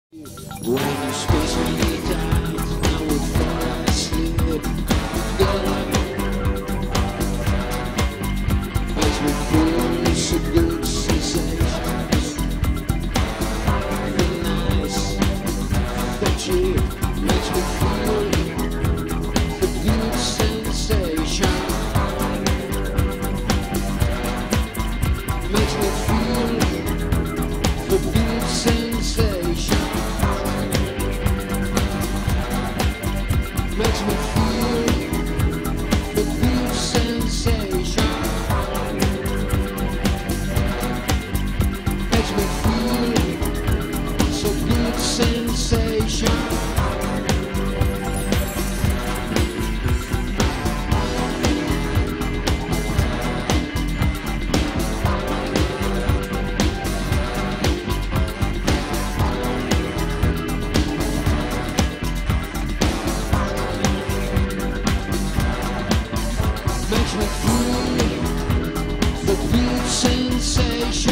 When you space me down, I will fall asleep. Makes me feel so good sensations. Feel nice, that you makes me feel the good sensation. Makes me feel the good sensation. Makes me feel the good sensation. Makes me feel so good sensation. Makes me feel the good sensation.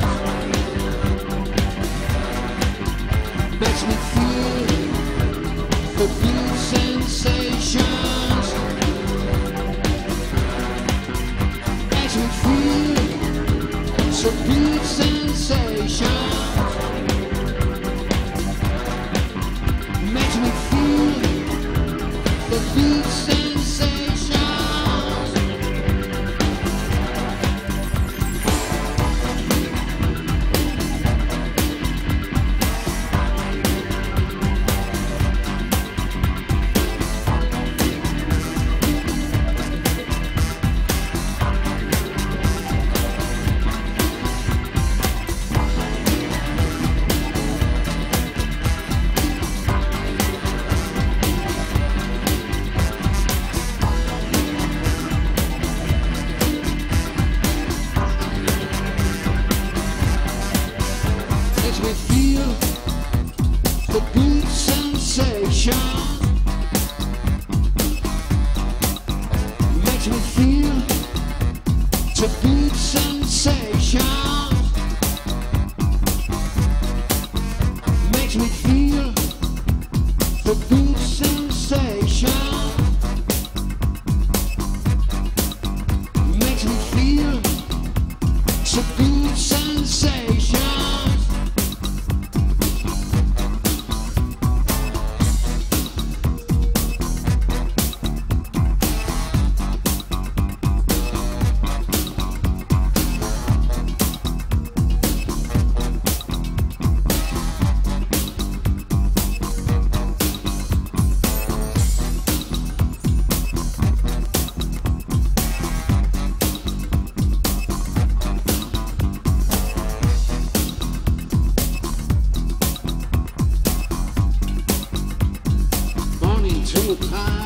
Makes me feel the good sensations. Makes me feel so good sensations. Makes me feel the good sensations. Makes me feel the good sensation. Makes me feel the good sensation. Makes me feel the good sensation. Makes me feel so good sensation. Morning to the time.